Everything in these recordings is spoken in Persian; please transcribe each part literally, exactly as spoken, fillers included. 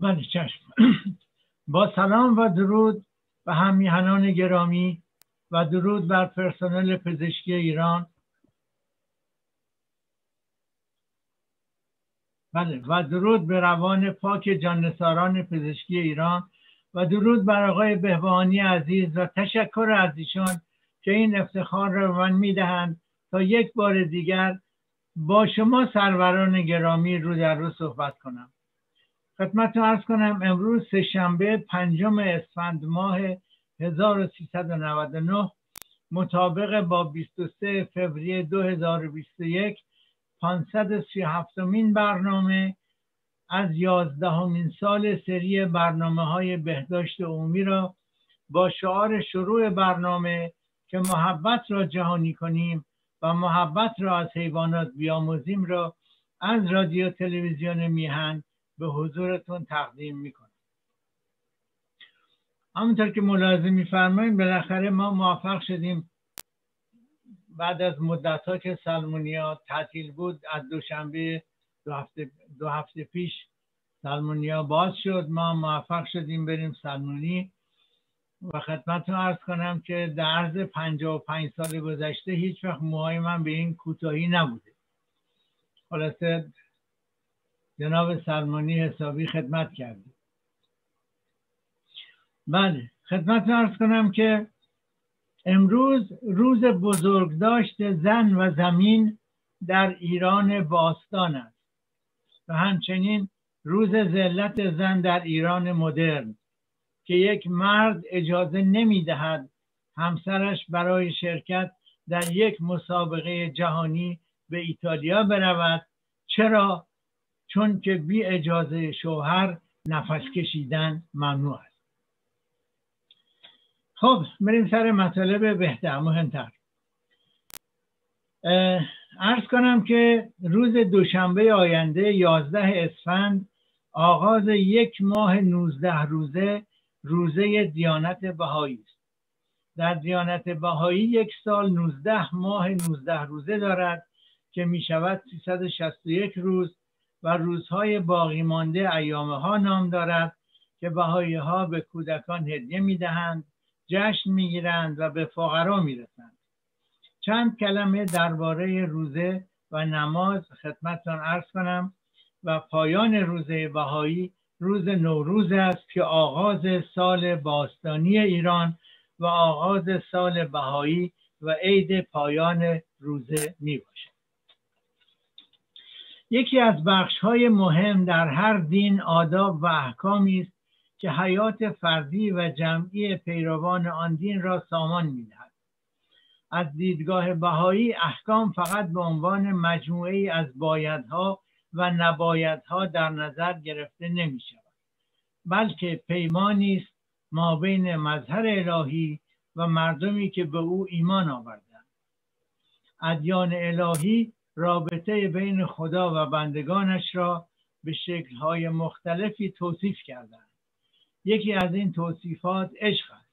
بله چشم. با سلام و درود به همیهنان گرامی و درود بر پرسنل پزشکی ایران. بله و درود به روان پاک جاننثاران پزشکی ایران و درود بر آقای بهبهانی عزیز و تشکر از ایشان که این افتخار را من میدهند تا یک بار دیگر با شما سروران گرامی رو در رو صحبت کنم. خدمتتون عرض کنم امروز سه‌شنبه پنجم اسفند ماه هزار و سیصد و نود و نه مطابق با بیست و سوم فوریه دو هزار و بیست و یک پانصد و سی و هفتمین برنامه از یازدهمین سال سری برنامه های بهداشت عمومی را با شعار شروع برنامه که محبت را جهانی کنیم و محبت را از حیوانات بیاموزیم را از رادیو تلویزیون میهن به حضورتون تقدیم میکنم. همونطور که ملاحظه میفرمایید بالاخره ما موفق شدیم بعد از مدت‌ها که سالمونیا تعطیل بود، از دوشنبه دو هفته دو هفته پیش سالمونیا باز شد، ما موفق شدیم بریم سالمونی و خدمتتون عرض کنم که در عرض پنجاه و پنج سال گذشته هیچ وقت موهای من به این کوتاهی نبوده. خلاصه جناب سالمونی حسابی خدمت کردیم. بله خدمتتون عرض کنم که امروز روز بزرگداشت زن و زمین در ایران باستان است و همچنین روز ذلت زن در ایران مدرن که یک مرد اجازه نمی‌دهد همسرش برای شرکت در یک مسابقه جهانی به ایتالیا برود. چرا؟ چون که بی اجازه شوهر نفس کشیدن ممنوع است. خب بریم سر مطالب بهتر مهمتر. عرض کنم که روز دوشنبه آینده یازده اسفند آغاز یک ماه نوزده روزه روزه دیانت بهایی است. در دیانت بهایی یک سال نوزده ماه نوزده روزه دارد که می شود سیصد و شصت و یک روز و روزهای باقی مانده ایامه ها نام دارد که بهایی ها به کودکان هدیه می دهند، جشن می گیرند و به فقرا می رسند. چند کلمه درباره روزه و نماز خدمتتان عرض کنم و پایان روزه بهایی روز نوروز است که آغاز سال باستانی ایران و آغاز سال بهایی و عید پایان روزه می باشد. یکی از بخش‌های مهم در هر دین آداب و احکامی است که حیات فردی و جمعی پیروان آن دین را سامان می‌دهد. از دیدگاه بهایی احکام فقط به عنوان مجموعه‌ای از بایدها و نبایدها در نظر گرفته نمی‌شود، بلکه پیمانی است مابین مظهر الهی و مردمی که به او ایمان آوردند. ادیان الهی رابطه بین خدا و بندگانش را به شکل‌های مختلفی توصیف کردند. یکی از این توصیفات عشق است.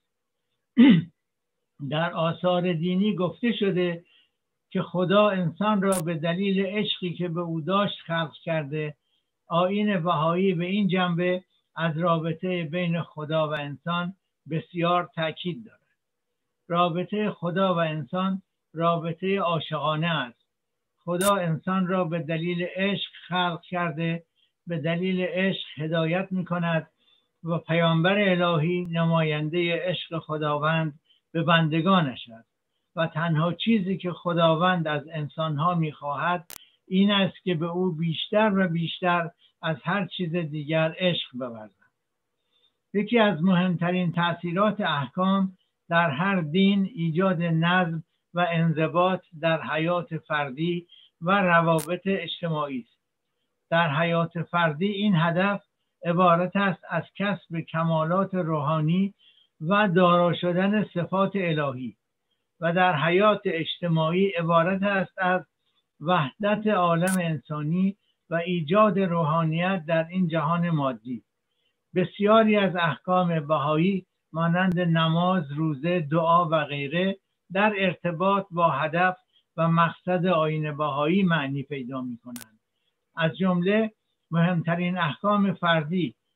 در آثار دینی گفته شده که خدا انسان را به دلیل عشقی که به او داشت خلق کرده. آیین بهایی به این جنبه از رابطه بین خدا و انسان بسیار تاکید دارد. رابطه خدا و انسان رابطه عاشقانه است. خدا انسان را به دلیل عشق خلق کرده، به دلیل عشق هدایت می کند و پیامبر الهی نماینده عشق خداوند به بندگانش است و تنها چیزی که خداوند از انسانها می خواهد این است که به او بیشتر و بیشتر از هر چیز دیگر عشق بورزند. یکی از مهمترین تأثیرات احکام در هر دین ایجاد نظم و انضباط در حیات فردی و روابط اجتماعی است. در حیات فردی این هدف عبارت است از کسب کمالات روحانی و دارا شدن صفات الهی و در حیات اجتماعی عبارت است از وحدت عالم انسانی و ایجاد روحانیت در این جهان مادی. بسیاری از احکام بهایی مانند نماز، روزه، دعا و غیره در ارتباط با هدف و مقصد آیین بهایی معنی پیدا می کنند. از جمله مهمترین احکام فردی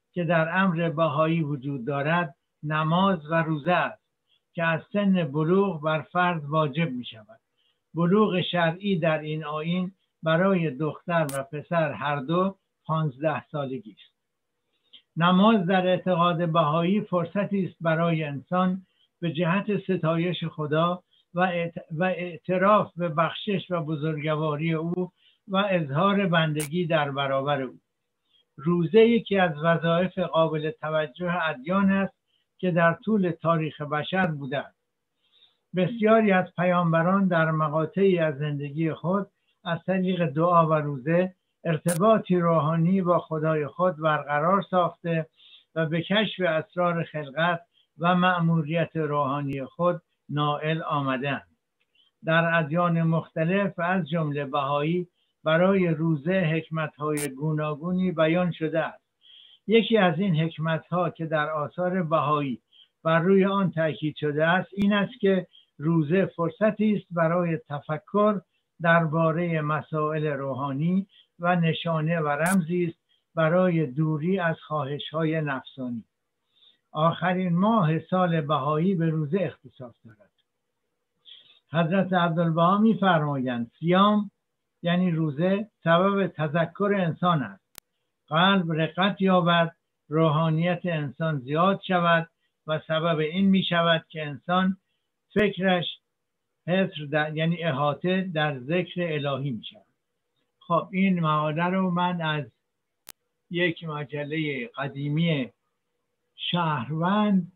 که در امر بهایی وجود دارد نماز و روزه است که از سن بلوغ بر فرد واجب می شود. بلوغ شرعی در این آیین برای دختر و پسر هر دو پانزده سالگی است. نماز در اعتقاد بهایی فرصتی است برای انسان به جهت ستایش خدا و اعتراف به بخشش و بزرگواری او و اظهار بندگی در برابر او. روزه یکی از وظایف قابل توجه ادیان است که در طول تاریخ بشر بوده است. بسیاری از پیامبران در مقاطعی از زندگی خود از طریق دعا و روزه ارتباطی روحانی با خدای خود برقرار ساخته و به کشف اسرار خلقت و مأموریت روحانی خود نائل آمدند. در ادیان مختلف از جمله بهایی برای روزه حکمت‌های گوناگونی بیان شده است. یکی از این حکمت‌ها که در آثار بهایی بر روی آن تاکید شده است این است که روزه فرصتی است برای تفکر درباره مسائل روحانی و نشانه و رمزی است برای دوری از خواهش‌های نفسانی. آخرین ماه سال بهایی به روزه اختصاص دارد. حضرت عبدالبها می‌فرمایند صیام یعنی روزه سبب تذکر انسان است. قلب رقت یابد، روحانیت انسان زیاد شود و سبب این می شود که انسان فکرش حصر در یعنی احاطه در ذکر الهی می شود. خب این مقاله رو من از یک مجله قدیمی شهروند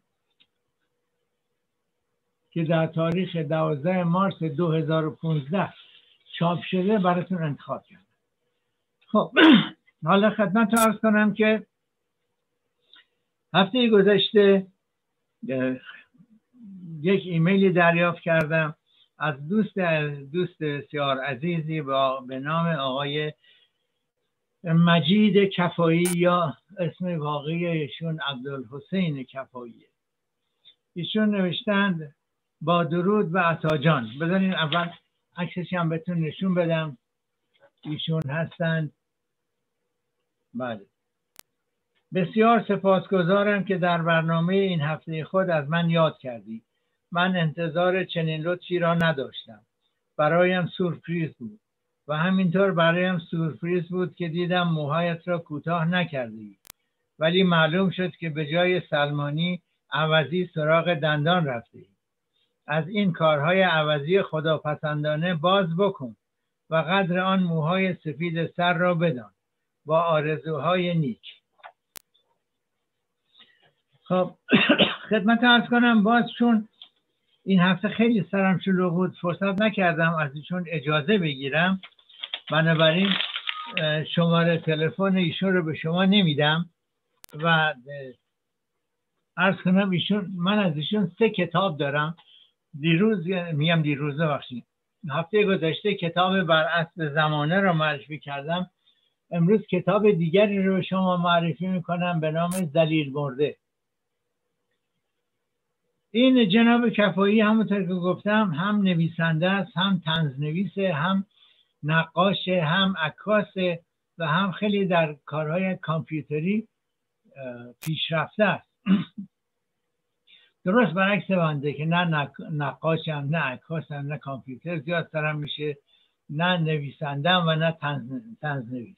که در تاریخ دوازده مارس دو هزار و پانزده چاپ شده براتون انتخاب کردم. خب حالا خدمت عرض کنم که هفته گذشته یک ایمیلی دریافت کردم از دوست دوست بسیار عزیزی با به نام آقای مجید کفایی یا اسم واقعی ایشون عبدالحسین کفایی. ایشون نوشتند با درود و عطاجان. بذارین اول عکسش هم بهتون نشون بدم. ایشون هستند. بله. بسیار سپاسگزارم که در برنامه این هفته خود از من یاد کردی. من انتظار چنین لطفی را نداشتم. برایم سورپریز بود و همینطور برایم سورپریز بود که دیدم موهایت را کوتاه نکردی، ولی معلوم شد که به جای سلمانی عوضی سراغ دندان رفتی. از این کارهای عوضی خداپسندانه باز بکن و قدر آن موهای سفید سر را بدان. با آرزوهای نیک. خب خدمت عرض کنم باز چون این هفته خیلی سرم شلوغ بود فرصت نکردم از ایشون اجازه بگیرم، بنابراین شماره تلفن ایشون رو به شما نمیدم و عرض کنم ایشون من از ایشون سه کتاب دارم. دیروز میگم دیروز ببخشید هفته گذشته کتاب بر اسب زمانه را معرفی کردم. امروز کتاب دیگری رو به شما معرفی میکنم به نام ذلیل مرده. این جناب کفایی همونطور که گفتم هم نویسنده است، هم طنزنویسه، هم نقاشه، هم عکاسه و هم خیلی در کارهای کامپیوتری پیشرفته است. درست برعکس بنده که نه نقاشم، نه عکاسم، نه کامپیوتر زیاد سرم میشه، نه نویسندم و نه طنزنویس.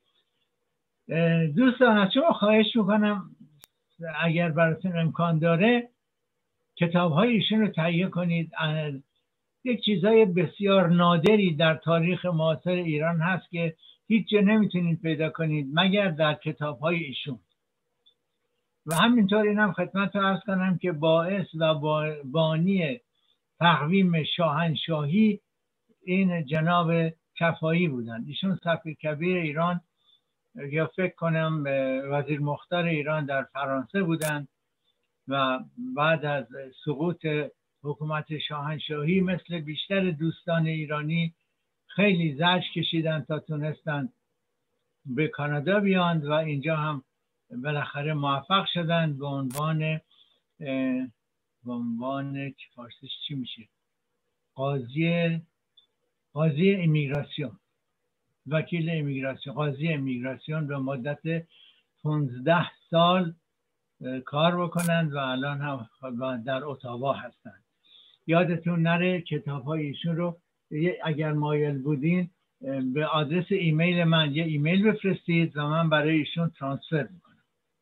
دوستان از شما خواهش میکنم اگر براتون امکان داره کتاب های ایشون رو تهیه کنید. یک چیزای بسیار نادری در تاریخ معاصر ایران هست که هیچ جا نمیتونید پیدا کنید مگر در کتاب های ایشون. و همینطور اینم خدمت رو عرض کنم که باعث و بانی تقویم شاهنشاهی این جناب کفایی بودند. ایشون سفیر کبیر ایران یا فکر کنم وزیر مختار ایران در فرانسه بودند و بعد از سقوط حکومت شاهنشاهی مثل بیشتر دوستان ایرانی خیلی زجر کشیدن تا تونستن به کانادا بیاند و اینجا هم بالاخره موفق شدن به عنوان به عنوان فارسیش چی میشه قاضی قاضی امیگراسیون، وکیل امیگراسیون، قاضی امیگراسیون به مدت پانزده سال کار بکنند و الان هم در اتاوا هستند. یادتون نره کتاب های ایشون رو اگر مایل بودین به آدرس ایمیل من یه ایمیل بفرستید و من برای ایشون ترانسفر میکنم.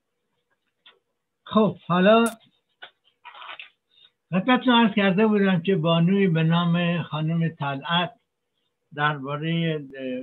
خب حالا خدمتتون عرض کرده بودم که بانوی به نام خانم طلعت درباره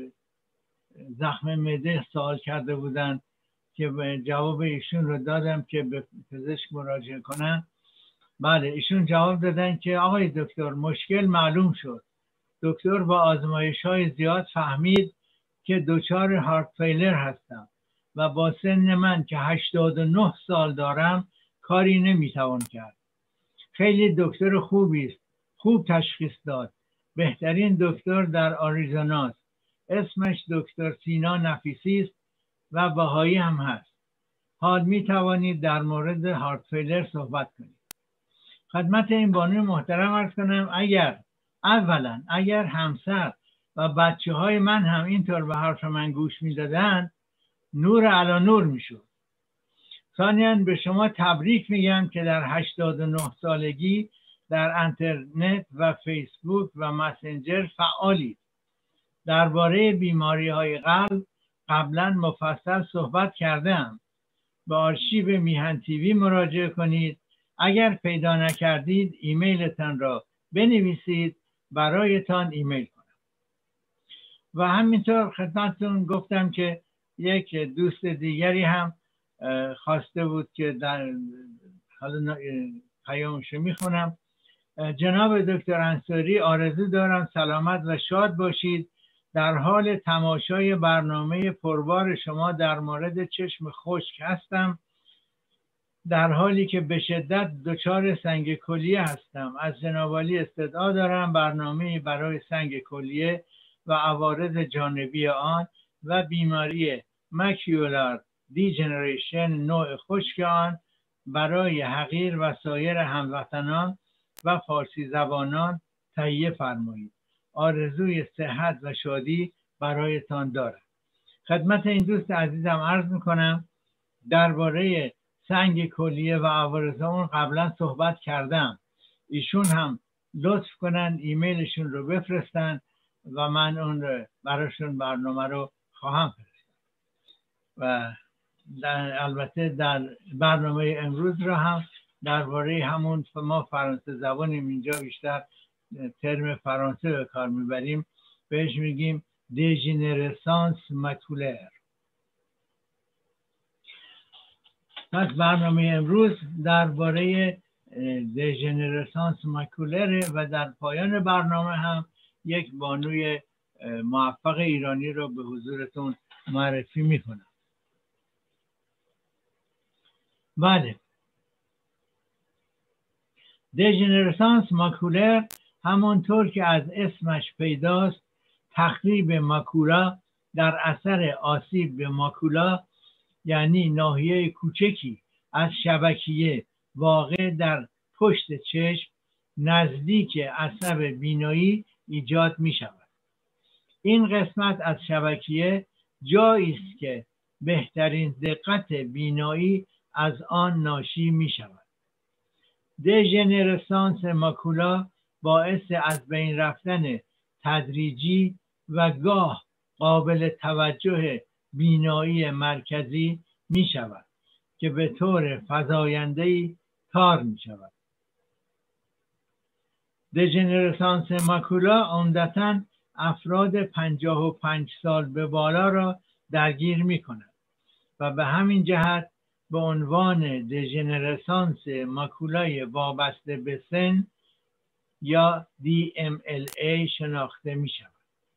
زخم معده سوال کرده بودن که جواب ایشون رو دادم که به پزشک مراجعه کنن. بله ایشون جواب دادن که آقای دکتر مشکل معلوم شد. دکتر با آزمایش های زیاد فهمید که دچار هارت فیلر هستم و با سن من که هشتاد و نه سال دارم کاری نمیتوان کرد. خیلی دکتر خوبی است. خوب تشخیص داد. بهترین دکتر در آریزونا است. اسمش دکتر سینا نفیسی است و بهایی هم هست. حال می توانید در مورد هارت فیلر صحبت کنید. خدمت این بانوی محترم عرض کنم اگر اولا اگر همسر و بچه های من هم اینطور به حرف من گوش می دادن نور علی نور می شد. ثانیاً به شما تبریک میگم که در هشتاد و نه سالگی در اینترنت و فیسبوک و مسنجر فعالید. درباره بیماری های قلب قبلا مفصل صحبت کردم. به آرشیو میهن تیوی مراجعه کنید. اگر پیدا نکردید ایمیلتان را بنویسید برایتان ایمیل کنم. و همینطور خدمتتون گفتم که یک دوست دیگری هم خواسته بود که در حالا پیامش میخونم. جناب دکتر انصاری آرزو دارم سلامت و شاد باشید. در حال تماشای برنامه پربار شما در مورد چشم خشک هستم، در حالی که به شدت دچار سنگ کلیه هستم. از جناب عالی استدعا دارم برنامه برای سنگ کلیه و عوارض جانبی آن و بیماری ماکیولار دیجنریشن نوع خشک آن برای حقیر و سایر هموطنان و فارسی زبانان تهیه فرمایید. آرزوی صحت و شادی برایتان دارم. خدمت این دوست عزیزم عرض میکنم درباره سنگ کلیه و عوارض اون قبلا صحبت کردم. ایشون هم لطف کنن ایمیلشون رو بفرستن و من اون رو براشون برنامه رو خواهم فرستاد. و در البته در برنامه امروز رو هم درباره همون ما فرانسه زبانیم اینجا بیشتر ترم فرانسه به کار میبریم، بهش میگیم دیژنرسانس ماکولر. پس برنامه امروز درباره دیژنرسانس ماکولر و در پایان برنامه هم یک بانوی موفق ایرانی رو به حضورتون معرفی میکنم. بله، دیژنرسانس ماکولر همانطور که از اسمش پیداست تخریب ماکولا در اثر آسیب به ماکولا، یعنی ناحیه کوچکی از شبکیه واقع در پشت چشم نزدیک عصب بینایی ایجاد می شود. این قسمت از شبکیه جایی است که بهترین دقت بینایی از آن ناشی می شود. دیژنرسانس ماکولا باعث از بین رفتن تدریجی و گاه قابل توجه بینایی مرکزی می شود که به طور فزاینده‌ای تار می شود. دیژنرسانس ماکولا عمدتاً افراد پنجاه و پنج سال به بالا را درگیر می کند و به همین جهت به عنوان دیژنرسانس ماکولای وابسته به سن یا دی ام ال ای شناخته می شود.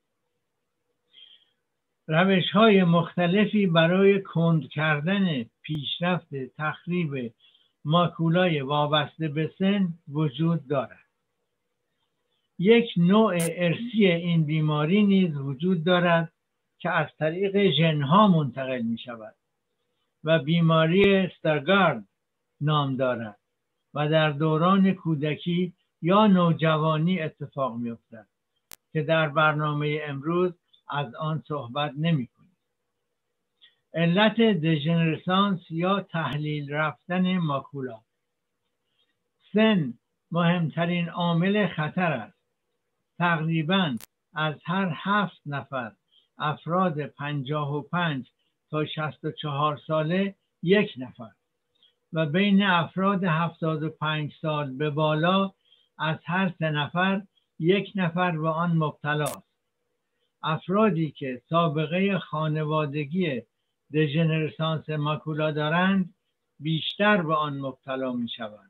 روش های مختلفی برای کند کردن پیشرفت تخریب ماکولای وابسته به سن وجود دارد. یک نوع ارثی این بیماری نیز وجود دارد که از طریق ژن‌ها منتقل می شود و بیماری استارگارد نام دارد و در دوران کودکی یا نوجوانی اتفاق می افتد که در برنامه امروز از آن صحبت نمی کنیم. علت دژنرسانس یا تحلیل رفتن ماکولا. سن مهمترین عامل خطر است. تقریباً از هر هفت نفر افراد پنجاه و پنج تا شصت و چهار ساله یک نفر و بین افراد هفتاد و پنج سال به بالا از هر سه نفر یک نفر به آن مبتلاست. افرادی که سابقه خانوادگی دژنرسانس ماکولا دارند بیشتر به آن مبتلا می شوند.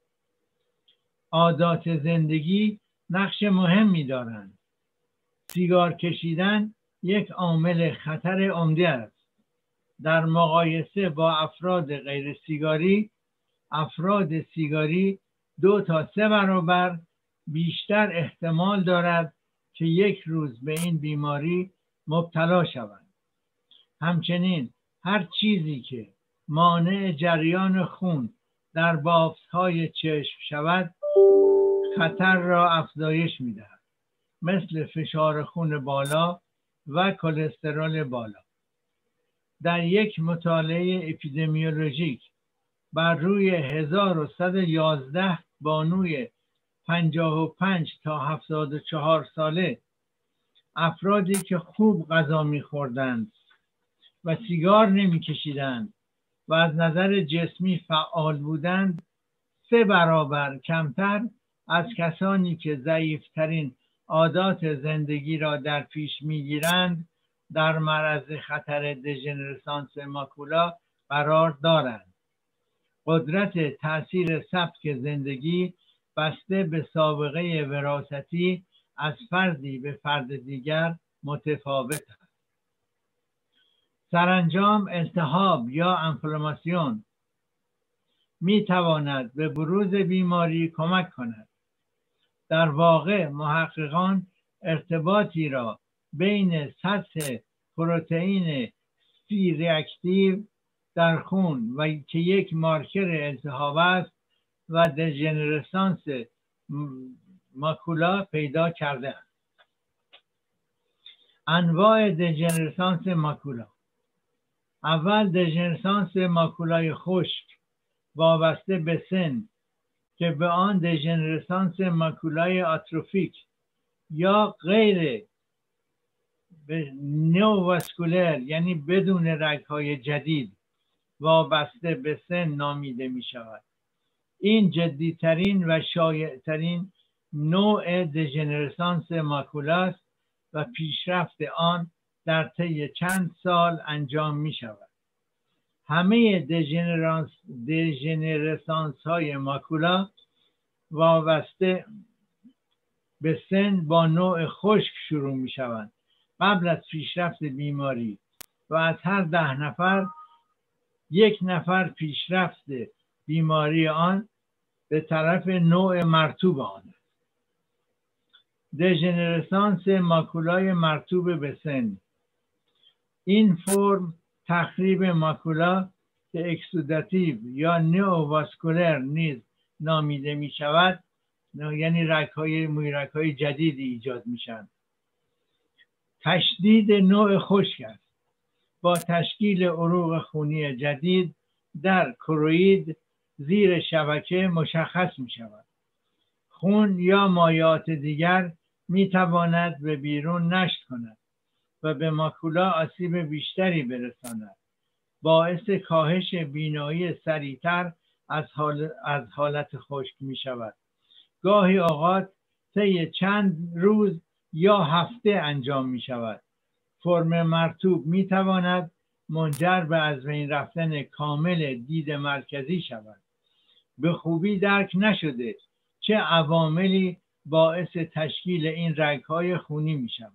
عادات زندگی نقش مهمی دارند. سیگار کشیدن یک عامل خطر عمده است. در مقایسه با افراد غیر سیگاری، افراد سیگاری دو تا سه برابر بیشتر احتمال دارد که یک روز به این بیماری مبتلا شوند. همچنین هر چیزی که مانع جریان خون در بافت چشم شود خطر را افزایش می‌دهد، مثل فشار خون بالا و کلسترول بالا. در یک مطالعه اپیدمیولوژیک بر روی هزار و صد و یازده بانوی پنجاه و پنج تا هفتاد و چهار ساله، افرادی که خوب غذا می‌خوردند و سیگار نمی‌کشیدند و از نظر جسمی فعال بودند سه برابر کمتر از کسانی که ضعیف‌ترین عادات زندگی را در پیش می‌گیرند در معرض خطر دژنرسانس ماکولا قرار دارند. قدرت تأثیر سبک زندگی بسته به سابقه وراثتی از فردی به فرد دیگر متفاوت است. سرانجام التهاب یا انفلاماسیون می تواند به بروز بیماری کمک کند. در واقع محققان ارتباطی را بین سطح پروتئین سی ریاکتیو در خون و که یک مارکر التهاب است و دژنرسانس ماکولا پیدا کرده است. انواع دژنرسانس ماکولا. اول دژنرسانس ماکولای خشک وابسته به سن که به آن دژنرسانس ماکولای آتروفیک یا غیر نوواسکولر یعنی بدون رگ‌های جدید وابسته به سن نامیده می شود. این جدیترین و شایعترین نوع دژنرسانس ماکولا است و پیشرفت آن در طی چند سال انجام می شود. همه دژنرسانس های ماکولا وابسته به سن با نوع خشک شروع می شوند قبل از پیشرفت بیماری و از هر ده نفر یک نفر پیشرفت بیماری آن به طرف نوع مرطوب آن است. دژنرسانس ماکولای مرطوب به سن. این فرم تخریب ماکولا که اکسوداتیو یا نئوواسکولر نیز نامیده می شود، یعنی رگ‌های مویرگ‌های جدیدی ایجاد میشن. تشدید نوع خشک است با تشکیل عروق خونی جدید در کروید زیر شبکه مشخص می شود. خون یا مایعات دیگر می تواند به بیرون نشت کند و به ماکولا آسیب بیشتری برساند. باعث کاهش بینایی سریعتر از, حال از حالت خشک می شود. گاهی اوقات طی چند روز یا هفته انجام می شود. فرم مرطوب می تواند منجر به از بین رفتن کامل دید مرکزی شود. به خوبی درک نشده چه عواملی باعث تشکیل این رگ‌های خونی می شود.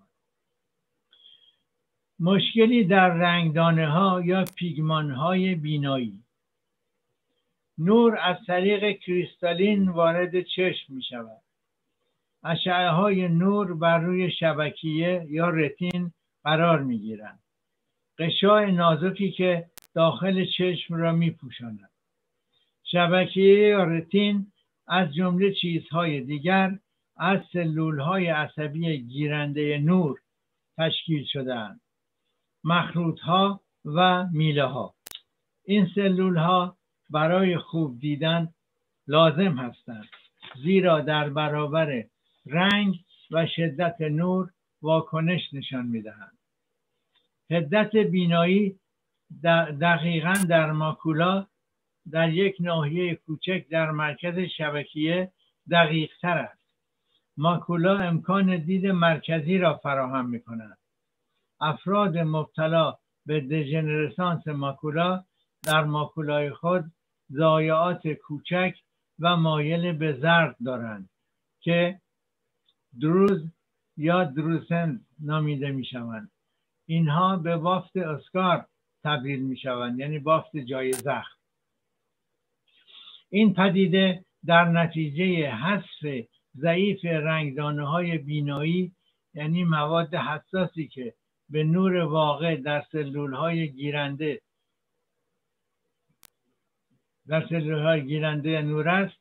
مشکلی در رنگدانه ها یا پیگمان های بینایی. نور از طریق کریستالین وارد چشم می شود. اشعه های نور بر روی شبکیه یا رتین قرار می گیرند. غشای نازکی که داخل چشم را می پوشاند. شبکیه یا رتین از جمله چیزهای دیگر از سلول های عصبی گیرنده نور تشکیل شده‌اند. مخروط ها و میله ها. این سلول ها برای خوب دیدن لازم هستند، زیرا در برابر رنگ و شدت نور واکنش نشان میدهند. حدت بینایی دقیقاً در ماکولا در یک ناحیه کوچک در مرکز شبکیه دقیق تر است. ماکولا امکان دید مرکزی را فراهم می کند. افراد مبتلا به دژنرسانس ماکولا در ماکولای خود ضایعات کوچک و مایل به زرد دارند که دروز یا دروسنت نامیده می شوند. اینها به بافت اسکار تبدیل می شوند، یعنی بافت جای زخم. این پدیده در نتیجه حذف ضعیف رنگدانه های بینایی، یعنی مواد حساسی که به نور واقع در سلول های گیرنده در سلول های گیرنده نور است،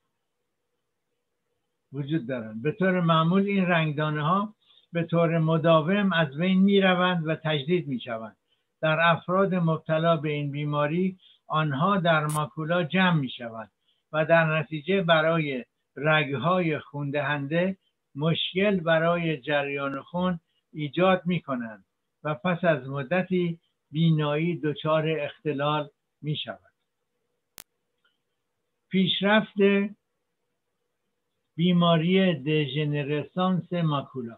وجود دارند. به طور معمول این رنگدانه ها به طور مداوم از بین می روند و تجدید می شوند. در افراد مبتلا به این بیماری آنها در ماکولا جمع می شوند و در نتیجه برای رگهای خون دهنده مشکل برای جریان خون ایجاد می کنند و پس از مدتی بینایی دچار اختلال می شود. پیشرفت بیماری دژنرسانس ماکولا.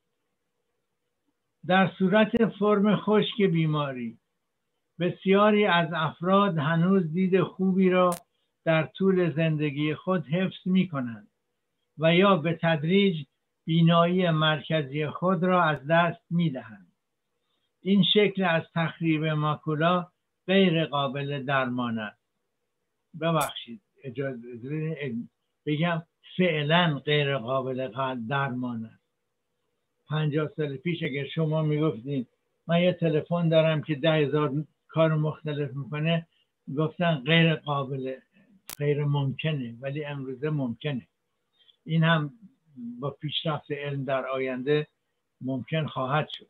در صورت فرم خشک بیماری بسیاری از افراد هنوز دید خوبی را در طول زندگی خود حفظ می کنند و یا به تدریج بینایی مرکزی خود را از دست می دهند. این شکل از تخریب ماکولا غیر قابل درمان است. ببخشید اجازه بگم فعلا غیر قابل درمان است. پنجاه سال پیش اگر شما میگفتین من یه تلفن دارم که ده هزار کار مختلف میکنه، گفتن غیر قابل غیر ممکنه، ولی امروزه ممکنه. این هم با پیشرفت علم در آینده ممکن خواهد شد.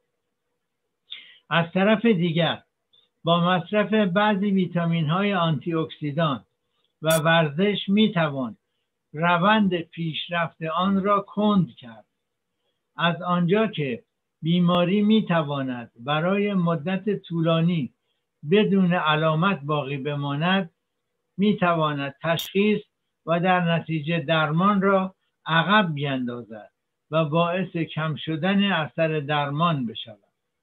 از طرف دیگر با مصرف بعضی ویتامین های آنتی اکسیدان و ورزش میتوان روند پیشرفت آن را کند کرد. از آنجا که بیماری میتواند برای مدت طولانی بدون علامت باقی بماند، میتواند تشخیص و در نتیجه درمان را عقب بیندازد و باعث کم شدن اثر درمان بشود.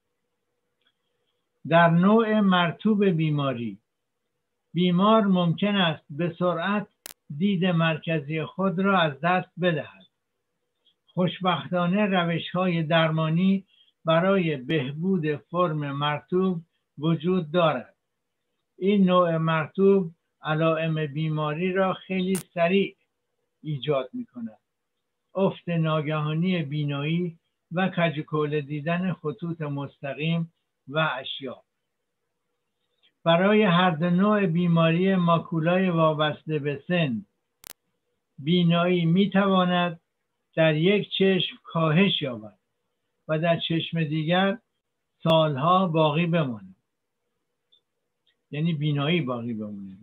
در نوع مرطوب بیماری، بیمار ممکن است به سرعت دید مرکزی خود را از دست بدهد. خوشبختانه روش‌های درمانی برای بهبود فرم مرطوب وجود دارد. این نوع مرطوب علائم بیماری را خیلی سریع ایجاد می کند. افت ناگهانی بینایی و کج دیدن خطوط مستقیم و اشیا. برای هر دو نوع بیماری ماکولای وابسته به سن، بینایی می تواند در یک چشم کاهش یابد و در چشم دیگر سالها باقی بماند. یعنی بینایی باقی بماند.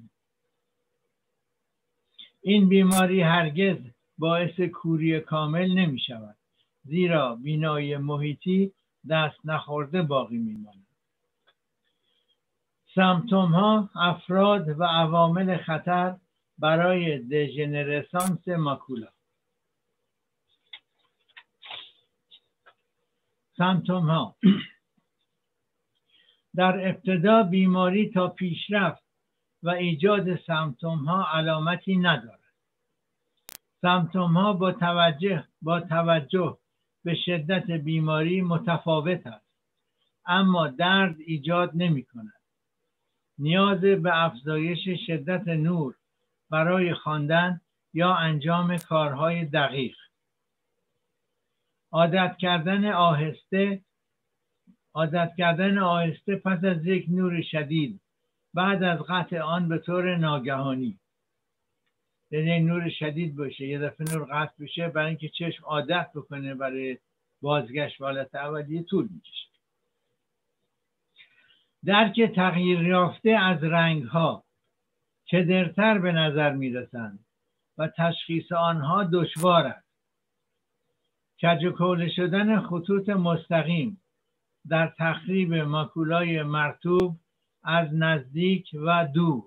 این بیماری هرگز باعث کوری کامل نمی شود، زیرا بینایی محیطی دست نخورده باقی می ماند. سمپتوم ها، افراد و عوامل خطر برای دژنرسانس ماکولا. سمپتوم ها. در ابتدا بیماری تا پیشرفت و ایجاد سمپتوم ها علامتی ندارد. سمپتوم ها با توجه با توجه به شدت بیماری متفاوت است، اما درد ایجاد نمی کند. نیاز به افزایش شدت نور برای خواندن یا انجام کارهای دقیق. عادت کردن آهسته عادت کردن آهسته پس از یک نور شدید بعد از قطع آن به طور ناگهانی. یعنی نور شدید باشه، یه دفعه نور قطع بشه، برای اینکه چشم عادت بکنه برای بازگشت به حالت اولیه طول میکشه. درک تغییر یافته از رنگ‌ها کدرتر به نظر می‌رسند و تشخیص آنها دشوار است. کج و کوله شدن خطوط مستقیم در تخریب ماکولای مرطوب از نزدیک و دور.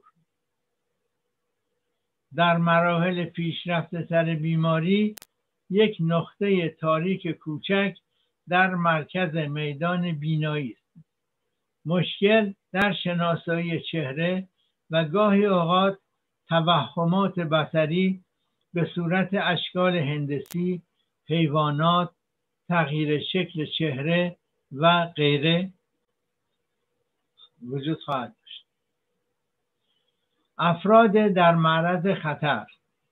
در مراحل پیشرفته تر بیماری یک نقطه تاریک کوچک در مرکز میدان بینایی است. مشکل در شناسایی چهره و گاهی اوقات توهمات بصری به صورت اشکال هندسی، حیوانات، تغییر شکل چهره و غیره وجود خواهد داشت. افراد در معرض خطر: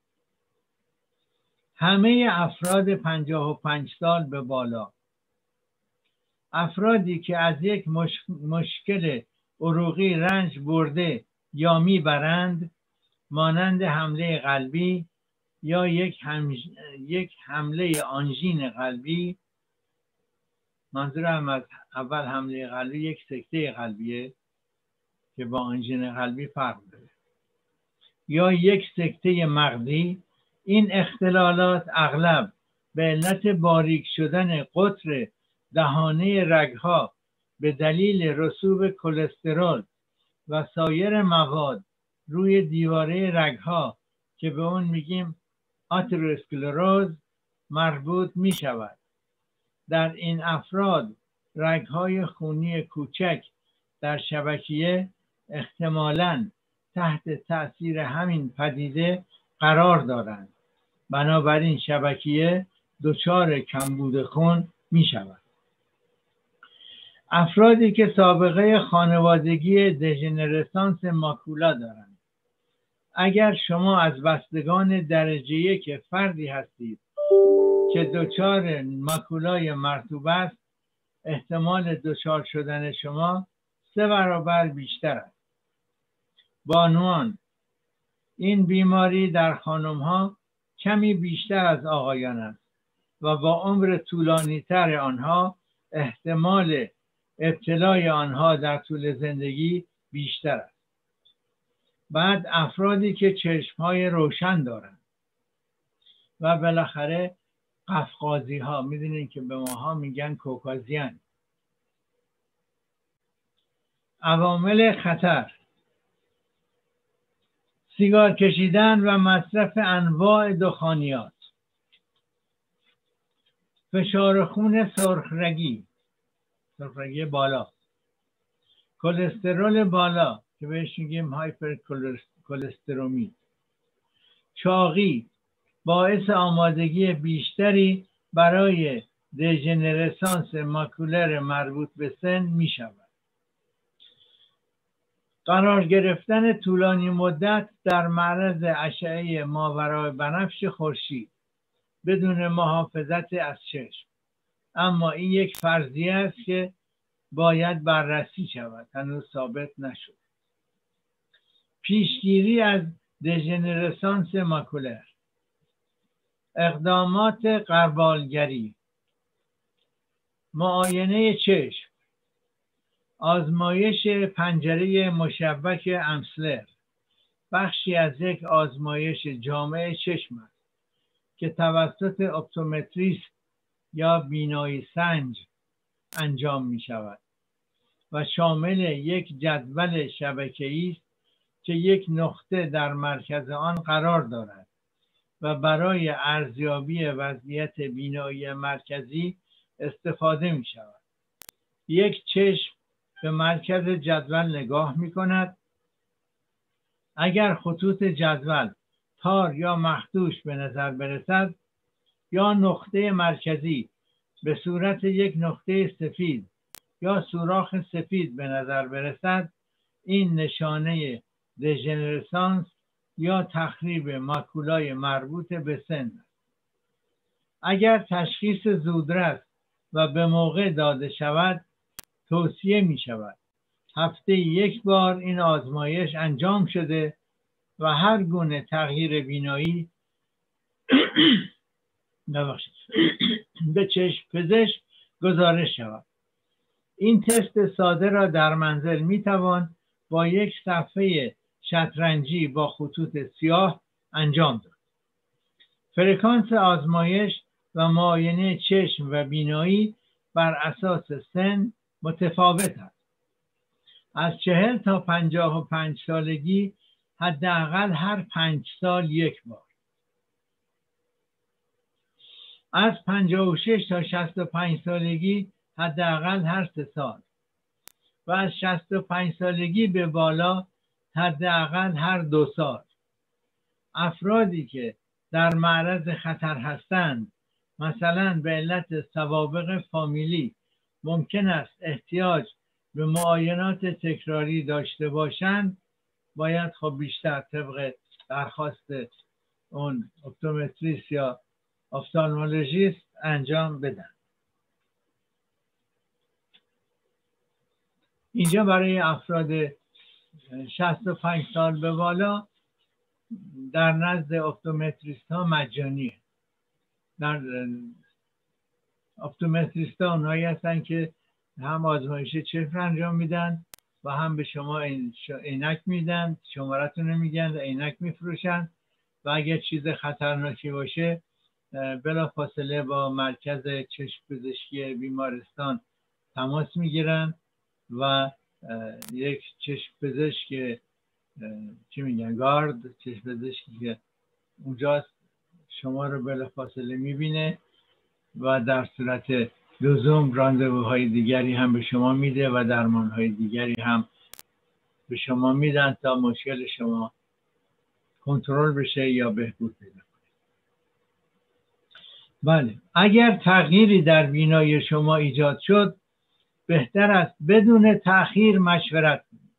همه افراد پنجاه و پنج سال به بالا، افرادی که از یک مش... مشکل عروقی رنج برده یا میبرند، مانند حمله قلبی یا یک, هم... یک حمله آنژین قلبی. منظورم از اول حمله قلبی یک سکته قلبیه که با آنژین قلبی فرق داره، یا یک سکته مغزی. این اختلالات اغلب به علت باریک شدن قطر دهانه رگها به دلیل رسوب کلسترول و سایر مواد روی دیواره رگها که به اون میگیم آتروسکلروز مربوط می شود. در این افراد رگهای خونی کوچک در شبکیه احتمالاً تحت تأثیر همین پدیده قرار دارند. بنابراین شبکیه دچار کمبود خون می شود. افرادی که سابقه خانوادگی دژنرسانس ماکولا دارند. اگر شما از بستگان درجه یک فردی هستید که دچار ماکولای مرطوب است، احتمال دچار شدن شما سه برابر بیشتر است. بانوان: این بیماری در خانم‌ها کمی بیشتر از آقایان است و با عمر طولانی تر آنها احتمال ابتلای آنها در طول زندگی بیشتر است. بعد افرادی که چشم‌های روشن دارند و بالاخره قفقازی ها، میدونین که به ماها میگن کوکازیان. عوامل خطر: سیگار کشیدن و مصرف انواع دخانیات، فشار خون سرخرگی سرخرگی بالا، کلسترول بالا که بهش میگیم هایپر کلسترومی، چاقی باعث آمادگی بیشتری برای دژنرسانس ماکولر مربوط به سن می شود. قرار گرفتن طولانی مدت در معرض اشعه ماورای بنفش خورشید بدون محافظت از چشم، اما این یک فرضیه است که باید بررسی شود، هنوز ثابت نشد. پیشگیری از دژنرسانس ماکولر: اقدامات غربالگری، معاینه چشم، آزمایش پنجره مشبک امسلر بخشی از یک آزمایش جامع چشم است که توسط اپتومتریست یا بینایی سنج انجام می شود و شامل یک جدول شبکه‌ای است که یک نقطه در مرکز آن قرار دارد و برای ارزیابی وضعیت بینایی مرکزی استفاده می شود. یک چشم به مرکز جدول نگاه می کند. اگر خطوط جدول تار یا مخدوش به نظر برسد یا نقطه مرکزی به صورت یک نقطه سفید یا سوراخ سفید به نظر برسد، این نشانه دژنرسانس یا تخریب ماکولای مربوط به سن است. اگر تشخیص زودرس و به موقع داده شود، توصیه می شود هفته یک بار این آزمایش انجام شده و هر گونه تغییر بینایی به چشم پزشک گزارش شود. این تست ساده را در منزل می توان با یک صفحه شطرنجی با خطوط سیاه انجام داد. فرکانس آزمایش و معاینه چشم و بینایی بر اساس سن متفاوت است. از چهل تا پنجاه و پنج سالگی حداقل هر پنج سال یک بار. از پنجاه و شش تا شصت و پنج سالگی حداقل هر سه سال و از شصت و پنج سالگی به بالا حداقل هر دو سال. افرادی که در معرض خطر هستند، مثلا به علت سوابق فامیلی، ممکن است احتیاج به معاینات تکراری داشته باشند، باید خب بیشتر طبق درخواست اون اپتومتریست یا افتالمولوژیست انجام بدن. اینجا برای افراد شصت و پنج سال به بالا در نزد اپتومتریست ها مجانیه. در اپتومتریست ها اونهایی هستن که هم آزمایش چشم انجام میدن و هم به شما عینک میدن، شمارتون رو میگن و عینک میفروشن و اگر چیز خطرناکی باشه بلا فاصله با مرکز چشم پزشکی بیمارستان تماس میگیرن و یک چشم پزشک چی میگن گارد، چشم پزشکی که اونجاست شما رو بلا فاصله میبینه و در صورت لزوم راندوهای دیگری هم به شما میده و درمانهای دیگری هم به شما میدن تا مشکل شما کنترل بشه یا بهبود پیدا کنه. بله، اگر تغییری در بینایی شما ایجاد شد، بهتر است بدون تأخیر مشورت کنید.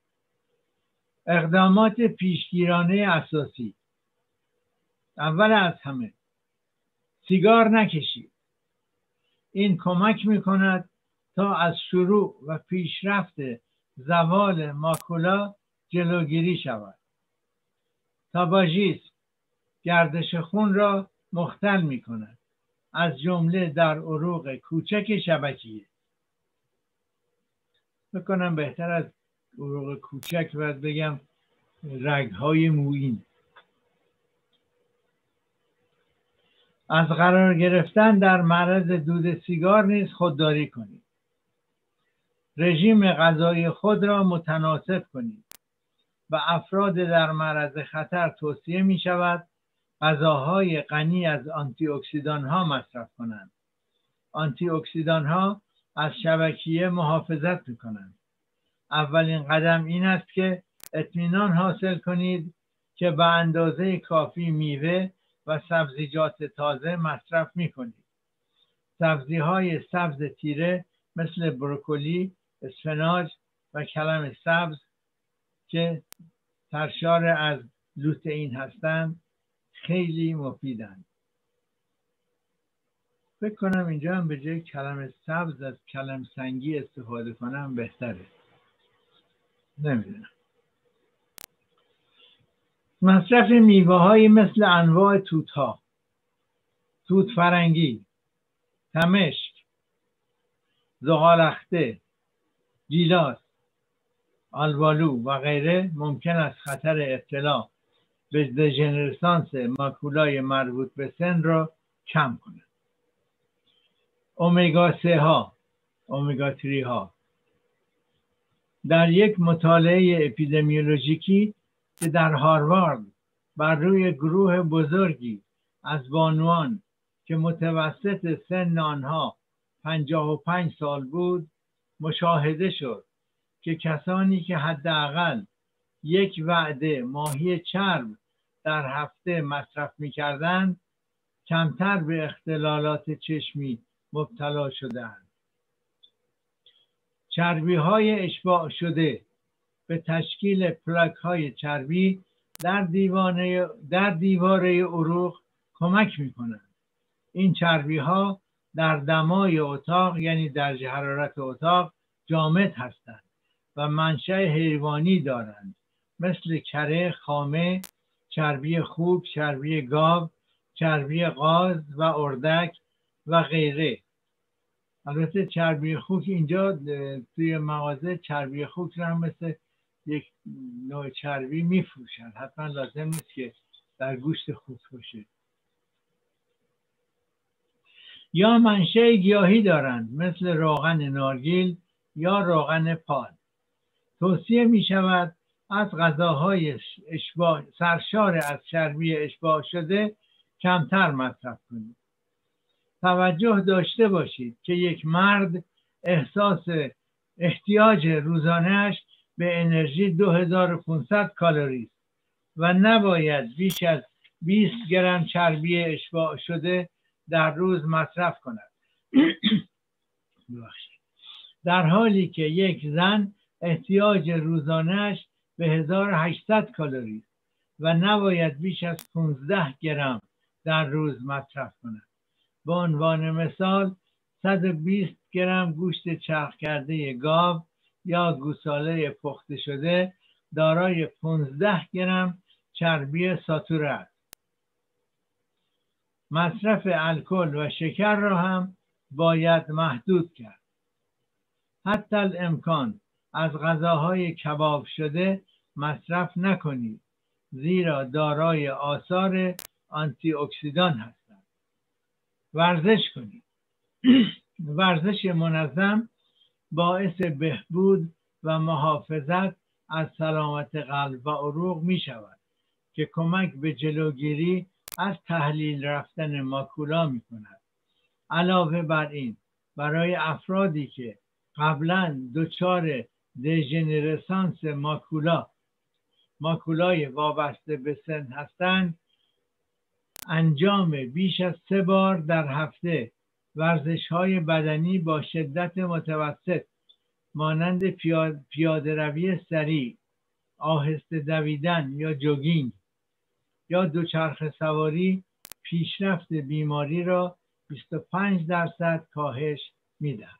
اقدامات پیشگیرانه اساسی: اول از همه سیگار نکشید. این کمک میکند تا از شروع و پیشرفت زوال ماکولا جلوگیری شود. تاباژیسم گردش خون را مختل میکند، از جمله در عروق کوچک شبکیه. بکنم بهتر از عروق کوچک باید بگم رگهای مویین. از قرار گرفتن در معرض دود سیگار نیز خودداری کنید. رژیم غذایی خود را متناسب کنید. و افراد در معرض خطر توصیه می شود غذاهای غنی از آنتی اکسیدان ها مصرف کنند. آنتی اکسیدان ها از شبکیه محافظت می کنند. اولین قدم این است که اطمینان حاصل کنید که به اندازه کافی میوه و سبزیجات تازه مصرف می کنید. سبزی های سبز تیره مثل بروکلی، اسفناج و کلم سبز که سرشار از لوتئین هستند خیلی مفیدند. فکر کنم اینجا هم به جای کلم سبز از کلم سنگی استفاده کنم بهتره. نمیدونم. مصرف میوه هایی مثل انواع توت ها، توت فرنگی، تمشک، زغالخته، گیلاس، آلبالو و غیره ممکن است خطر ابتلا به دژنرسانس ماکولای مربوط به سن را کم کند. اومگا سه ها، اومگا سه ها در یک مطالعه اپیدمیولوژیکی که در هاروارد بر روی گروه بزرگی از بانوان که متوسط سن آنها پنجاه و پنج سال بود مشاهده شد که کسانی که حداقل یک وعده ماهی چرب در هفته مصرف می‌کردند کمتر به اختلالات چشمی مبتلا شدند. چربی های اشباع شده به تشکیل پلاک های چربی در دیوانه در دیواره عروق کمک می کنند. این چربی ها در دمای اتاق یعنی درجه حرارت اتاق جامد هستند و منشأ حیوانی دارند مثل کره، خامه، چربی خوک، چربی گاو، چربی قاز و اردک و غیره. البته چربی خوک اینجا توی مغازه چربی خوک رو هم مثل یک نوع چربی میفروشن، حتما لازم نیست که در گوشت خوک باشه. یا منشأ گیاهی دارند مثل روغن نارگیل یا روغن پال. توصیه می شود از غذاهای اشباع سرشار از چربی اشباع شده کمتر مصرف کنید. توجه داشته باشید که یک مرد احساس احتیاج روزانه‌اش به انرژی دو هزار و پانصد کالری است و نباید بیش از بیست گرم چربی اشباع شده در روز مصرف کند. در حالی که یک زن احتیاج روزانه‌اش به هزار و هشتصد کالری است و نباید بیش از پانزده گرم در روز مصرف کند. به عنوان مثال صد و بیست گرم گوشت چرخ کرده گاو یا گوساله پخته شده دارای پانزده گرم چربی ساتوره است. مصرف الکل و شکر را هم باید محدود کرد. حتی الامکان از غذاهای کباب شده مصرف نکنید، زیرا دارای آثار آنتی اکسیدان هستند. ورزش کنید. ورزش منظم باعث بهبود و محافظت از سلامت قلب و عروق می شود که کمک به جلوگیری از تحلیل رفتن ماکولا می کند. علاوه بر این برای افرادی که قبلا دچار دژنرسانس ماکولا ماکولای وابسته به سن هستند، انجام بیش از سه بار در هفته ورزش های بدنی با شدت متوسط مانند پیاده روی سریع، آهسته دویدن یا جوگینگ یا دوچرخه سواری پیشرفت بیماری را بیست و پنج درصد کاهش میدهد.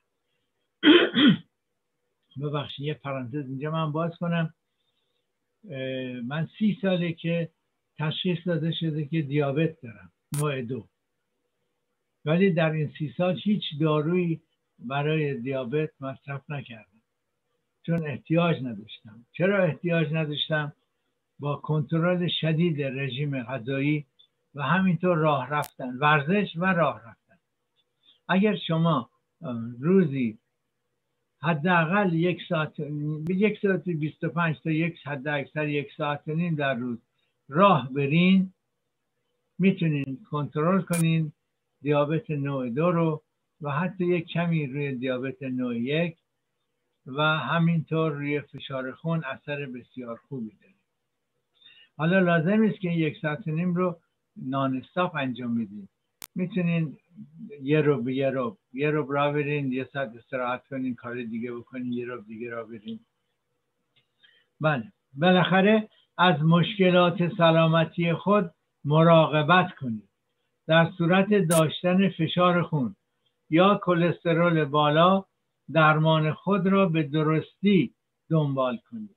ببخشید یه پرانتز اینجا من باز کنم. من سی ساله که تشخیص داده شده که دیابت دارم نوع دو، ولی در این سی سال هیچ دارویی برای دیابت مصرف نکردم چون احتیاج نداشتم. چرا احتیاج نداشتم؟ با کنترل شدید رژیم غذایی و همینطور راه رفتن، ورزش و راه رفتن. اگر شما روزی حداقل یک ساعت به یک ساعت بیست و پنج تا یک حد اکثر یک ساعت و نیم در روز راه برین، میتونین کنترل کنین دیابت نوع دو رو و حتی یک کمی روی دیابت نوع یک و همینطور روی فشار خون اثر بسیار خوبی داره. حالا لازم نیست که یک ساعت و نیم رو نان استاپ انجام میدین. میتونین یه رو به یه رو یه رو را برین، یه ساعت استراحت کنین، کار دیگه بکنین، یه رو دیگه را برین. بله، بالاخره از مشکلات سلامتی خود مراقبت کنید. در صورت داشتن فشار خون یا کلسترول بالا درمان خود را به درستی دنبال کنید.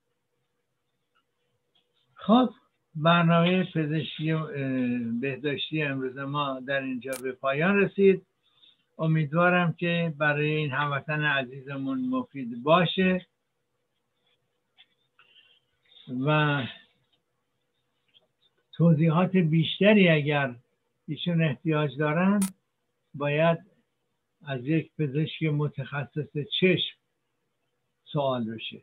خب برنامه پزشکی بهداشتی امروز ما در اینجا به پایان رسید. امیدوارم که برای این هموطن عزیزمون مفید باشه و توضیحات بیشتری اگر ایشون احتیاج دارن باید از یک پزشک متخصص چشم سوال بشه.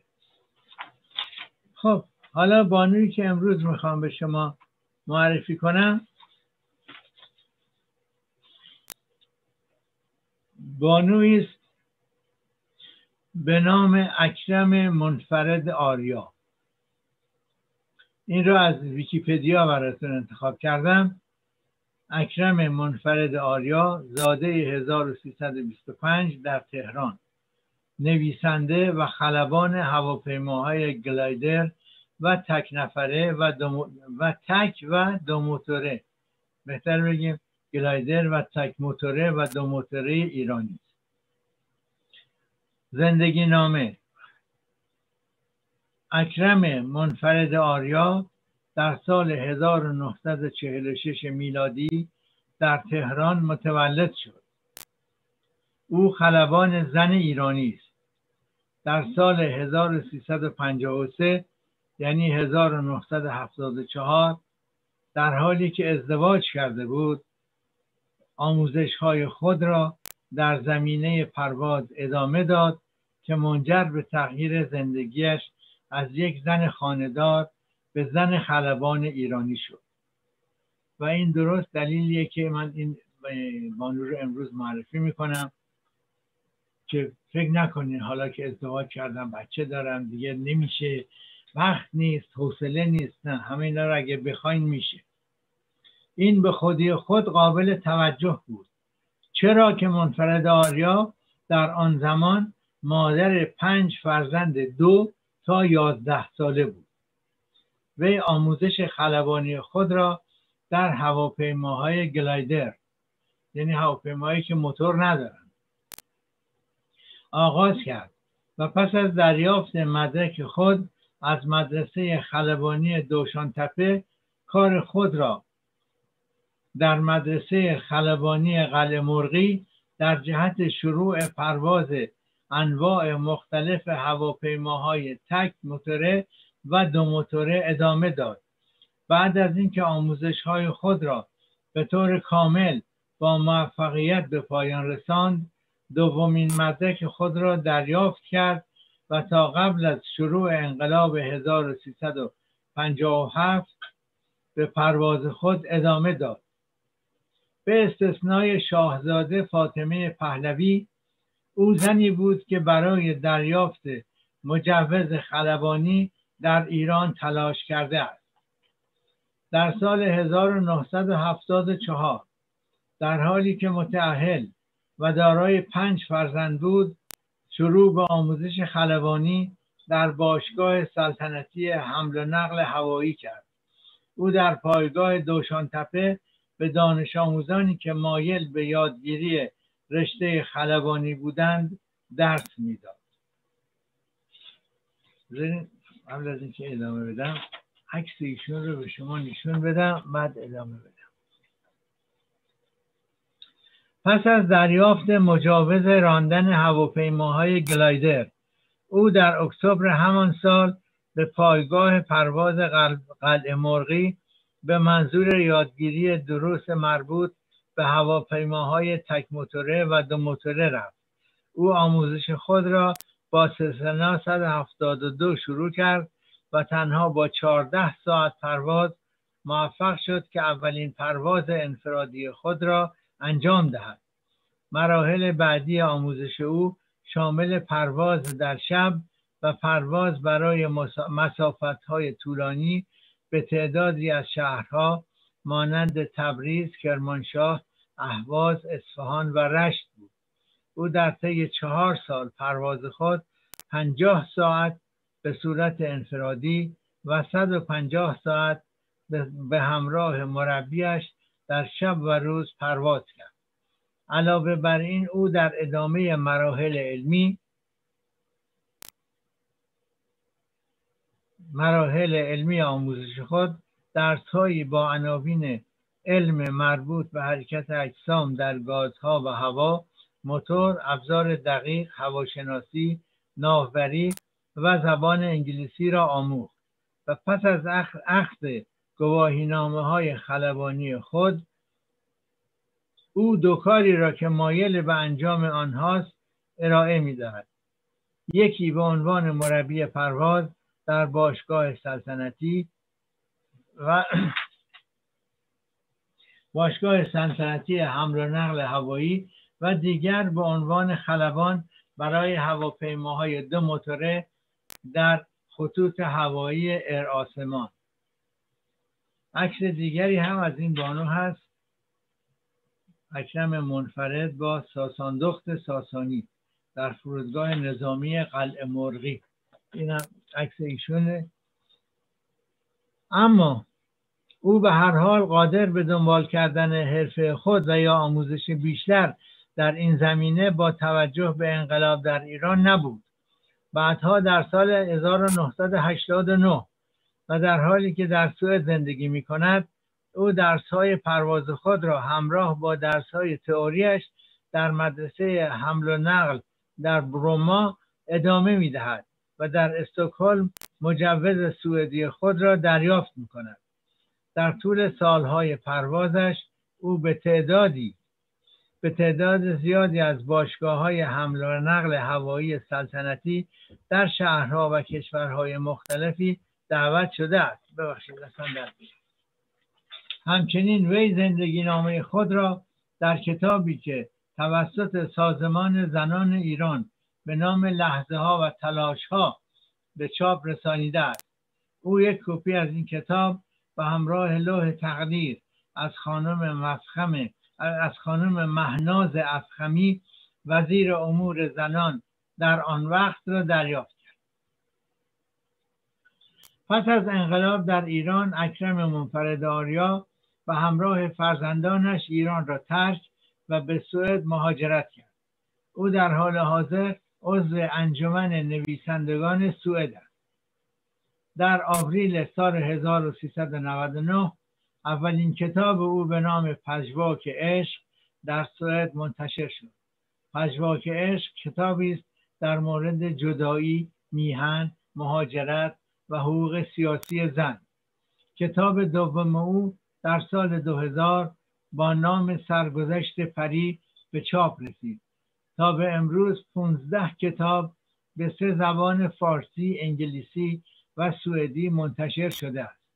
خب حالا بانویی که امروز میخوام به شما معرفی کنم بانویی است به نام اکرم منفرد آریا. این را از ویکیپدیا براتون انتخاب کردم. اکرم منفرد آریا، زاده هزار و سیصد و بیست و پنج در تهران، نویسنده و خلبان هواپیماهای گلایدر و تک نفره و دو و تک و دو موتوره، بهتر بگیم گلایدر و تک موتوره و دو موتوره ایرانی. زندگی نامه. اکرم منفرد آریا در سال هزار و نهصد و چهل و شش میلادی در تهران متولد شد. او خلبان زن ایرانی است. در سال هزار و سیصد و پنجاه و سه یعنی هزار و نهصد و هفتاد و چهار در حالی که ازدواج کرده بود آموزش‌های خود را در زمینه پرواز ادامه داد که منجر به تغییر زندگیش از یک زن خانه‌دار به زن خلبان ایرانی شد. و این درست دلیلیه که من این بانو رو امروز معرفی میکنم که فکر نکنین حالا که ازدواج کردم بچه دارم دیگه نمیشه، وقت نیست، حوصله نیست. نه، همه اینا رو اگه بخواین میشه. این به خودی خود قابل توجه بود، چرا که منفرد آریا در آن زمان مادر پنج فرزند دو تا یازده ساله بود. وی آموزش خلبانی خود را در هواپیماهای گلایدر، یعنی هواپیماهایی که موتور ندارن، آغاز کرد و پس از دریافت مدرک خود از مدرسه خلبانی دوشانتپه کار خود را در مدرسه خلبانی قلعه مرغی در جهت شروع پرواز انواع مختلف هواپیماهای تک موتوره و دو موتوره ادامه داد. بعد از اینکه آموزش‌های خود را به طور کامل با موفقیت به پایان رساند، دومین مدرک خود را دریافت کرد و تا قبل از شروع انقلاب هزار و سیصد و پنجاه و هفت به پرواز خود ادامه داد. به استثنای شاهزاده فاطمه پهلوی، او زنی بود که برای دریافت مجوز خلبانی در ایران تلاش کرده است. در سال هزار و نهصد و هفتاد و چهار در حالی که متأهل و دارای پنج فرزند بود، شروع به آموزش خلبانی در باشگاه سلطنتی حمل و نقل هوایی کرد. او در پایگاه دوشانتپه به دانش آموزانی که مایل به یادگیری رشته خلبانی بودند درس میداد. قبل از اینکه ادامه بدم عکس ایشون رو به شما نشون بدم، بعد ادامه بدم. پس از دریافت مجوز راندن هواپیماهای گلایدر، او در اکتبر همان سال به پایگاه پرواز قلعه مرغی به منظور یادگیری دروس مربوط به هواپیماهای تک موتوره و دو موتوره رفت. او آموزش خود را با سسنا صد و هفتاد و دو شروع کرد و تنها با چهارده ساعت پرواز موفق شد که اولین پرواز انفرادی خود را انجام دهد. مراحل بعدی آموزش او شامل پرواز در شب و پرواز برای مسافت‌های طولانی به تعدادی از شهرها مانند تبریز، کرمانشاه، اهواز، اصفهان و رشت بود. او در طی چهار سال پرواز خود پنجاه ساعت به صورت انفرادی و صد و پنجاه ساعت به همراه مربیش در شب و روز پرواز کرد. علاوه بر این او در ادامه مراحل علمی مراحل علمی آموزش خود درس‌هایی با عناوین علم مربوط به حرکت اجسام در گازها و هوا، موتور، ابزار دقیق، هواشناسی، ناوبری و زبان انگلیسی را آموخت و پس از اخذ گواهینامه‌های خلبانی خود، او دو کاری را که مایل به انجام آنهاست ارائه می‌دهد. یکی به عنوان مربی پرواز در باشگاه سلطنتی و باشگاه سلطنتی حمل و نقل هوایی و دیگر به عنوان خلبان برای هواپیماهای دو موتوره در خطوط هوایی ایر آسمان. عکس دیگری هم از این بانو هست، اکرم منفرد با ساساندخت ساسانی در فرودگاه نظامی قلعه مرغی. این هم عکس ایشونه. اما او به هر حال قادر به دنبال کردن حرفه خود و یا آموزش بیشتر در این زمینه با توجه به انقلاب در ایران نبود. بعدها در سال هزار و نهصد و هشتاد و نه و در حالی که در سوئد زندگی می کند، او درس‌های پرواز خود را همراه با درس‌های تئوریش در مدرسه حمل و نقل در بروما ادامه می دهد و در استکهلم مجوز سوئدی خود را دریافت می کند. در طول سالهای پروازش او به تعدادی به تعداد زیادی از باشگاه‌های حمل و نقل هوایی سلطنتی در شهرها و کشورهای مختلفی دعوت شده است. ببخشید اصلا در همچنین وی زندگی نامه خود را در کتابی که توسط سازمان زنان ایران به نام لحظه ها و تلاش ها به چاپ رسانیده است. او یک کپی از این کتاب به همراه لوح تقدیر از خانم مفخم از خانم مهناز افخمی وزیر امور زنان در آن وقت را دریافت کرد. پس از انقلاب در ایران اکرم منفرد آریا و همراه فرزندانش ایران را ترک و به سوئد مهاجرت کرد. او در حال حاضر عضو انجمن نویسندگان سوئد است. در آوریل سال هزار و سیصد و نود و نه اولین کتاب او به نام پژواک عشق در سوئد منتشر شد. پژواک عشق کتابی است در مورد جدایی، میهن، مهاجرت و حقوق سیاسی زن. کتاب دوم او در سال دو هزار با نام سرگذشت پری به چاپ رسید. تا به امروز پانزده کتاب به سه زبان فارسی، انگلیسی و سوئدی منتشر شده است.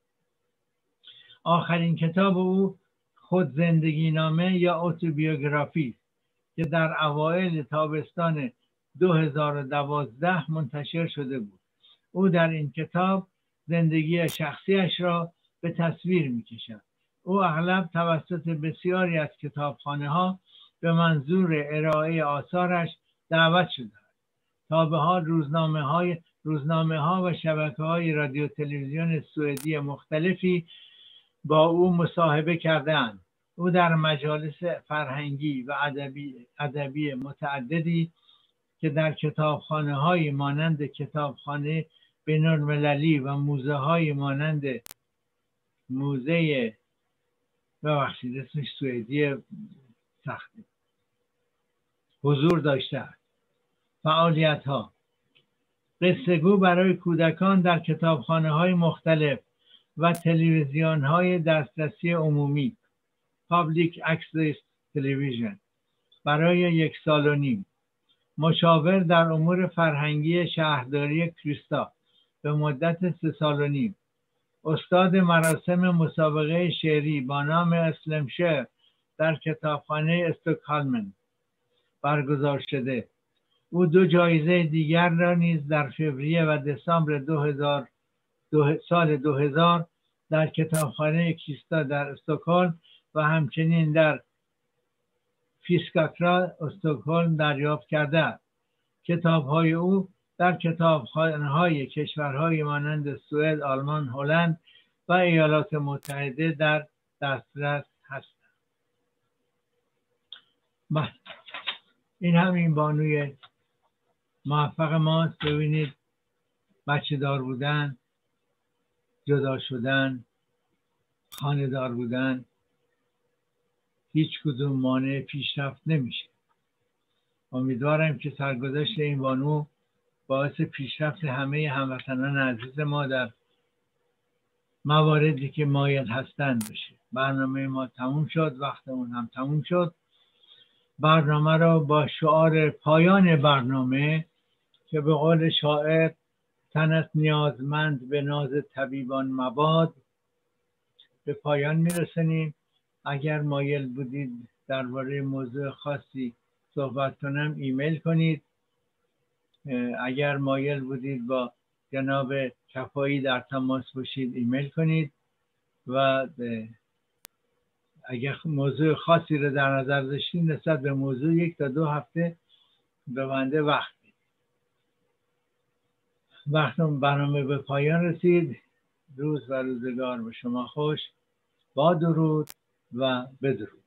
آخرین کتاب او خود زندگی نامه یا اتوبیوگرافی است که در اوایل تابستان دو هزار و دوازده منتشر شده بود. او در این کتاب زندگی شخصیش را به تصویر می کشد. او اغلب توسط بسیاری از کتابخانه ها به منظور ارائه آثارش دعوت شده است. تا به حال روزنامه های روزنامه ها و شبکه های رادیو تلویزیون سوئدی مختلفی با او مصاحبه کرده‌اند. او در مجالس فرهنگی و ادبی ادبی متعددی که در کتابخانه های مانند کتابخانه بین‌المللی و موزه های مانند موزه ببخشید اسمش سوئدی سخته حضور داشته است. فعالیت ها: قصه گو برای کودکان در کتابخانه های مختلف و تلویزیون های دسترسی عمومی Public Access Television برای یک سال و نیم. مشاور در امور فرهنگی شهرداری کریستا به مدت سه سال و نیم. استاد مراسم مسابقه شعری با نام اسلمشهر در کتابخانه استکهلم برگزار شده. او دو جایزه دیگر را نیز در فوریه و دسامبر دو هزار دو سال دو هزار در کتابخانه کریستا در استکهلم و همچنین در فیسکاکرا استکهلم دریافت کرده است. کتاب‌های او در کتابخانه‌های کشورهای مانند سوئد، آلمان، هلند و ایالات متحده در دسترس هستند. این همین بانوی موفق ماست. ببینید بچه دار بودن، جدا شدن، خانه دار بودن هیچ کدوم مانع پیشرفت نمیشه. امیدوارم که سرگذشت این بانو باعث پیشرفت همه هموطنان عزیز ما در مواردی که مایل هستند بشه. برنامه ما تموم شد، وقتمون هم تموم شد. برنامه را با شعار پایان برنامه که به قول شاعر تنت نیازمند به ناز طبیبان مباد به پایان میرسونیم. اگر مایل بودید درباره موضوع خاصی صحبت کنم ایمیل کنید. اگر مایل بودید با جناب کفایی در تماس باشید ایمیل کنید و اگر موضوع خاصی رو در نظر داشتید نسبت به موضوع یک تا دو هفته به بنده وقت بدید. وقتم برنامه به پایان رسید. روز و روزگار به شما خوش. با درود و بدرود.